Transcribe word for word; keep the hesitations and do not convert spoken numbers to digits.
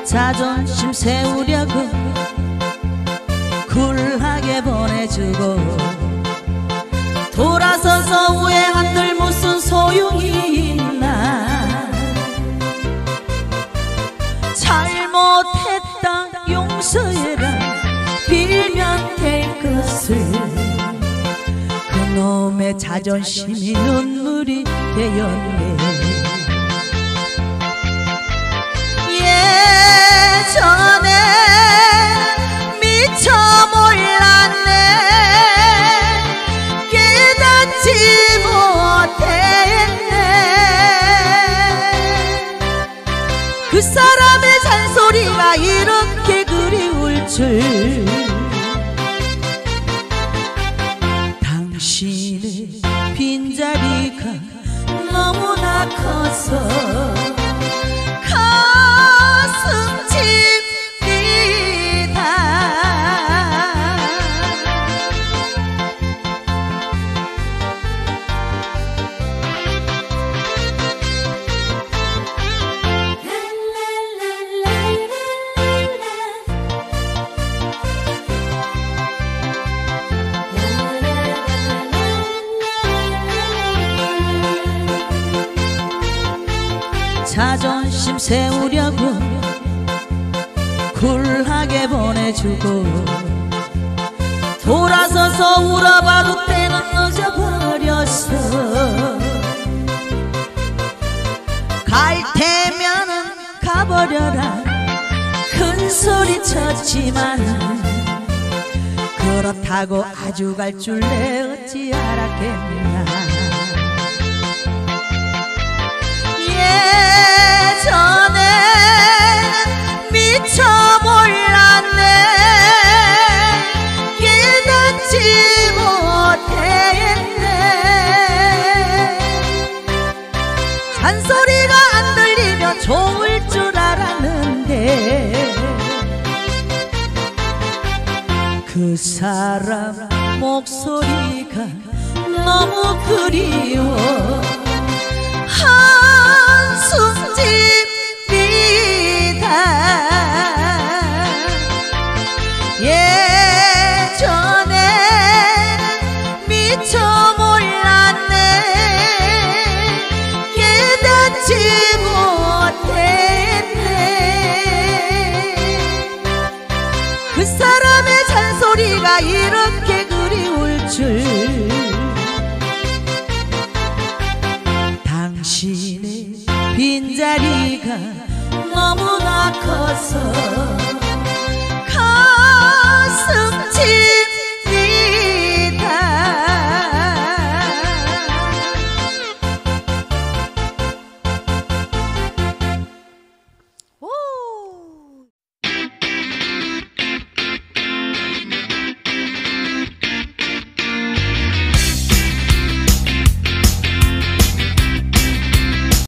자존심 세우려고 굴하게 보내주고 돌아서서 후회한들 무슨 소용이 있나. 잘못했다 용서해라 빌면 될 것을 그놈의 자존심이 눈물이 되었네. 예전에 미처 몰랐네. 깨닫지 못했네. 그 사람의 잔소리가 이렇게 그리울 줄. 당신의 빈자리가 너무나 커서 가슴 칩니다. 자존심 세우려고 굴하게 보내주고 돌아서서 울어봐도 때는 늦어버렸어. 갈 테면은 가버려라 큰 소리 쳤지만 그렇다고 아주 갈 줄 내 어찌 알았겠나. 예전에 미처 몰랐네. 깨닫지 못했네. 잔소리가 안 들리면 좋을 줄 알았는데 그 사람 목소리가 너무 그리워 한숨 칩니다. 예전에 미처 몰랐네. 깨닫지 못했네. 그 사람의 잔소리가 이렇게 그리울 줄. 당신의 빈자리가 너무나 커서 가슴 칩니다.